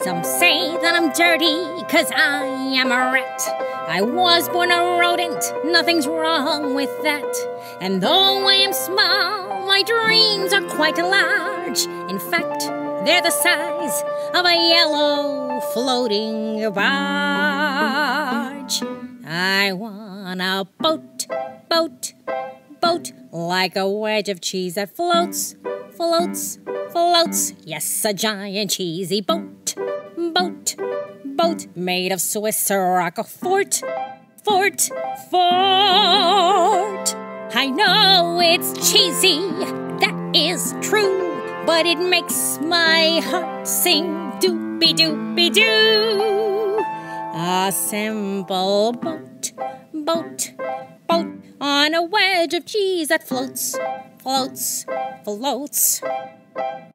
Some say that I'm dirty, 'cause I am a rat. I was born a rodent, nothing's wrong with that. And though I am small, my dreams are quite large. In fact, they're the size of a yellow floating barge. I want a boat, boat, boat, like a wedge of cheese that floats, floats, floats. Yes, a giant cheesy boat, boat, boat, made of Swiss Roquefort, fort, fort. I know it's cheesy, that is true, but it makes my heart sing doopy-doopy-doo. A simple boat, boat, boat, on a wedge of cheese that floats, floats, floats.